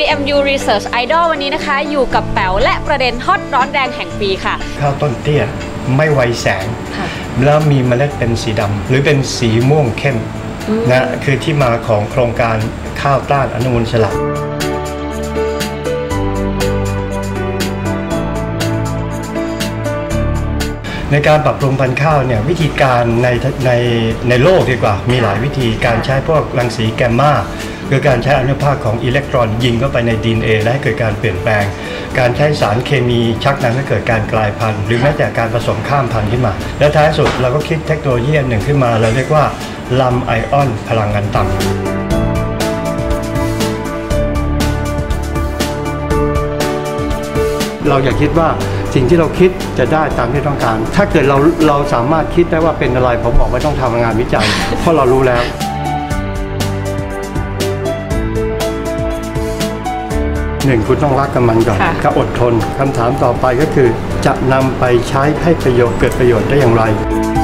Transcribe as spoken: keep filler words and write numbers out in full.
รี เอ็ม ยู Research Idol วันนี้นะคะอยู่กับแป๋วและประเด็นฮอตร้อนแรงแห่งปีค่ะข้าวต้นเตี้ยไม่ไวแสงแล้วมีเมล็ดเป็นสีดำหรือเป็นสีม่วงเข้มนะคือที่มาของโครงการข้าวต้านอนุมูลอิสระในการปรับปรุงพันธุ์ข้าวเนี่ยวิธีการในในในโลกดีกว่ามีหลายวิธีการใช้พวกรังสีแกมมาคือการใช้อนุภาคของอิเล็กตรอนยิงเข้าไปใน ดี เอ็น เอ และให้เกิดการเปลี่ยนแปลงการใช้สารเคมีชักนำให้เกิดการกลายพันธุ์หรือแม้แต่การผสมข้ามพันธุ์ขึ้นมาและท้ายสุดเราก็คิดเทคโนโลยีหนึ่งขึ้นมาเราเรียกว่าลำไอออนพลังงานต่ำเราอย่าคิดว่าสิ่งที่เราคิดจะได้ตามที่ต้องการถ้าเกิดเราเราสามารถคิดได้ว่าเป็นอะไรผมบอกไม่ต้องทำงานวิจัย เพราะเรารู้แล้วหนึ่งคุณต้องรักกับมันก่อนก็อดทนคำถามต่อไปก็คือจะนำไปใช้ให้ประโยชน์เกิดประโยชน์ได้อย่างไร